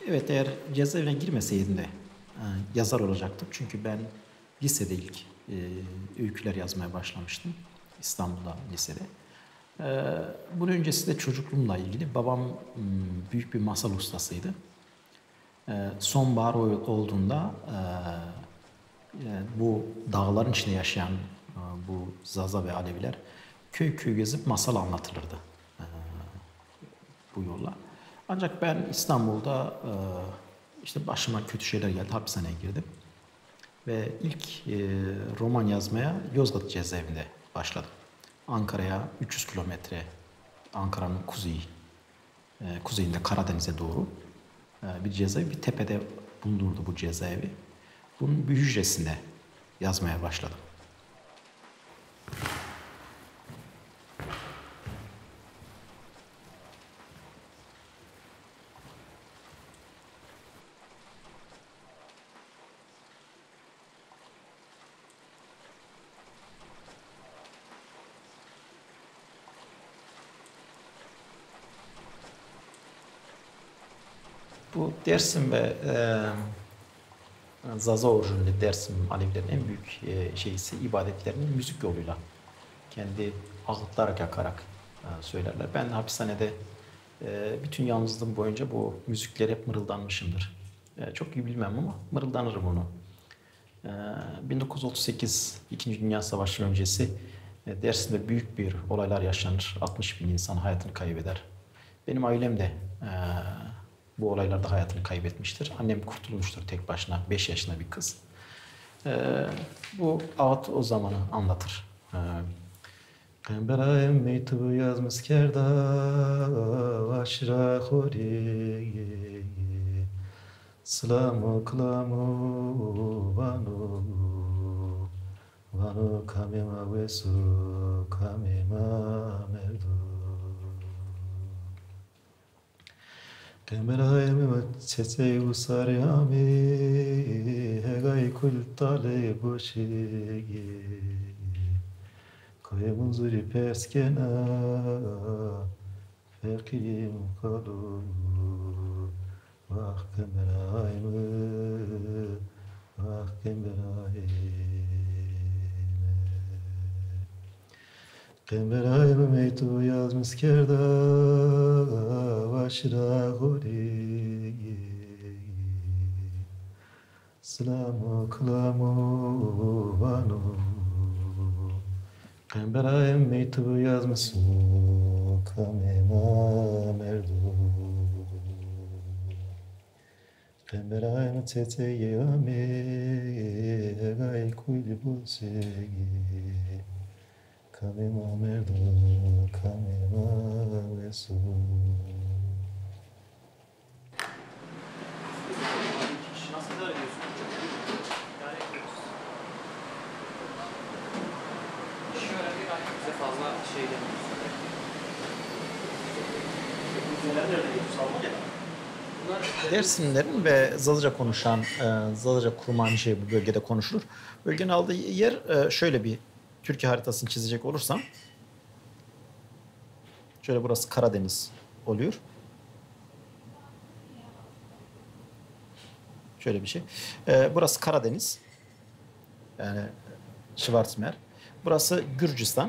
Evet, eğer cezaevine girmeseydim de yazar olacaktım. Çünkü ben lisede ilk öyküler yazmaya başlamıştım. İstanbul'da lisede. E, Bunun öncesi de çocukluğumla ilgili. Babam büyük bir masal ustasıydı. Sonbahar olduğunda bu dağların içinde yaşayan bu Zaza ve Aleviler köy köy gezip masal anlatılırdı bu yolla. Ancak ben İstanbul'da işte başıma kötü şeyler geldi, hapishaneye girdim. Ve ilk roman yazmaya Yozgat cezaevinde başladım. Ankara'ya 300 kilometre, Ankara'nın kuzeyinde Karadeniz'e doğru bir cezaevi, bir tepede bulunurdu bu cezaevi. Bunun bir hücresinde yazmaya başladım. Bu Dersim ve Zaza orijinli Dersim Alevilerin en büyük şeysi ibadetlerini müzik yoluyla kendi ağıtlarak yakarak söylerler. Ben hapishanede bütün yalnızlığım boyunca bu müzikleri hep mırıldanmışımdır. Çok iyi bilmem ama mırıldanırım onu. 1938 İkinci Dünya Savaşı öncesi Dersim'de büyük bir olaylar yaşanır. 60 bin insan hayatını kaybeder. Benim ailem de bu olaylarda hayatını kaybetmiştir. Annem kurtulmuştur tek başına, 5 yaşında bir kız. Bu ağıt o zamanı anlatır. Qemberaem meytu yazmız kerda aşra khori Slamu klamu vanu vanu kamema vesu kamema merdu Qemberaem çeçe usaryami hegay kul tale boşi Kayımızı peskena Fekim kalu Vah kemerayımı Vah kemerayımı Kemerayımı meytu yazmış kerda Vaşra gori Slamu klamu vanu Qemberaem meytu yazmışsın kamema merdu Qemberaem teteyami egay kuyli bulsegi Kamema merdu kamema vesu Nasıl idare ediyorsun? İdare ediyoruz. İşi öğrendik artık bize fazla şey demiyoruz. Neler nerede gidiyorsun? Salma gel. Dersimlerin ve Zalıca konuşan, Zalıca Kurmanjı bu bölgede konuşulur. Bölgenin aldığı yer şöyle bir Türkiye haritasını çizecek olursam şöyle burası Karadeniz oluyor. Şöyle bir şey. Burası Karadeniz. Yani Schwarzmeer. Burası Gürcistan.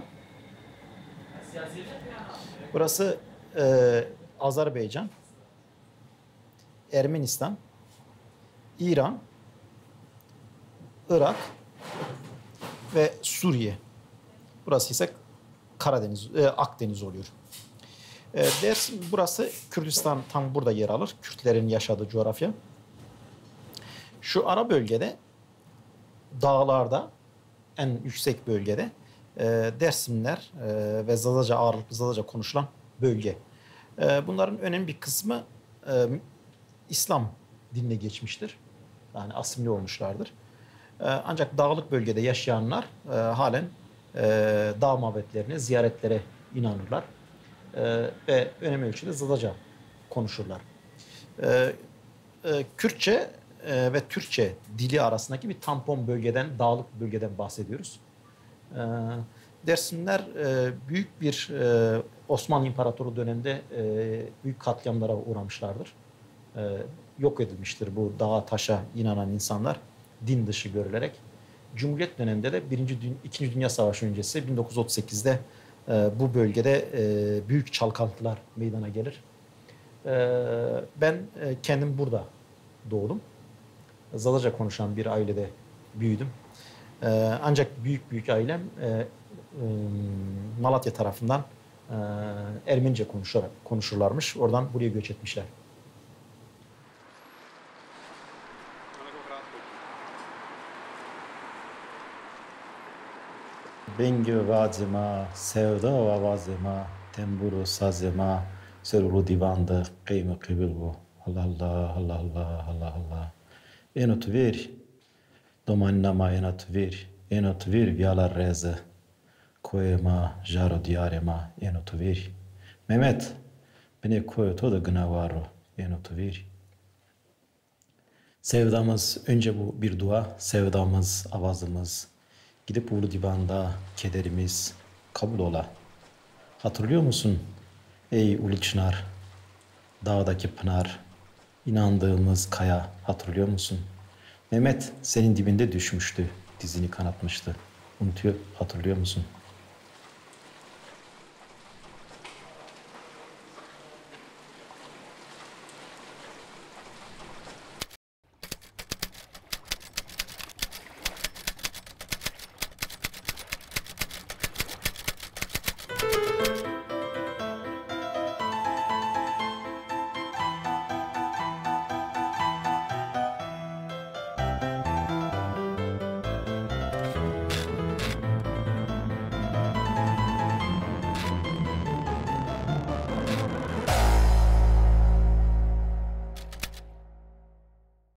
Burası Azerbaycan. Ermenistan. İran. Irak. Ve Suriye. Burası ise Karadeniz, Akdeniz oluyor. Dersim, burası Kürdistan tam burada yer alır. Kürtlerin yaşadığı coğrafya. Şu ara bölgede dağlarda en yüksek bölgede Dersimler ve Zazaca ağırlıklı Zazaca konuşulan bölge. Bunların önemli bir kısmı İslam dinine geçmiştir. Yani asimile olmuşlardır. Ancak dağlık bölgede yaşayanlar halen dağ mabetlerine, ziyaretlere inanırlar. Ve önemli ölçüde Zazaca konuşurlar. Kürtçe ve Türkçe dili arasındaki bir tampon bölgeden, dağlık bölgeden bahsediyoruz. E, Dersimler büyük bir Osmanlı İmparatoru döneminde büyük katliamlara uğramışlardır. yok edilmiştir bu dağa taşa inanan insanlar din dışı görülerek. Cumhuriyet döneminde de İkinci Dünya Savaşı öncesi 1938'de bu bölgede büyük çalkantılar meydana gelir. Ben kendim burada doğdum. Zalıca konuşan bir ailede büyüdüm. Ancak büyük ailem Malatya tarafından Ermenice konuşurlarmış. Oradan buraya göç etmişler. Bengü vazıma, sevda ve vazıma, temburu sazıma, serulu divanda, kıyma kıbil bu. Allah Allah, Allah Allah, Allah Allah. Enot ver, domannama enot ver vialar reze. Koyma, jaro diyarema, enot ver. Mehmet, beni koy to da gınavaro, enot ver. Sevdamız, önce bu bir dua, sevdamız, avazımız, gidip Ulu Divan'da kederimiz kabul ola. Hatırlıyor musun ey Ulu Çınar, dağdaki pınar, inandığımız kaya hatırlıyor musun? Mehmet senin dibinde düşmüştü, dizini kanatmıştı. Unutuyor, hatırlıyor musun?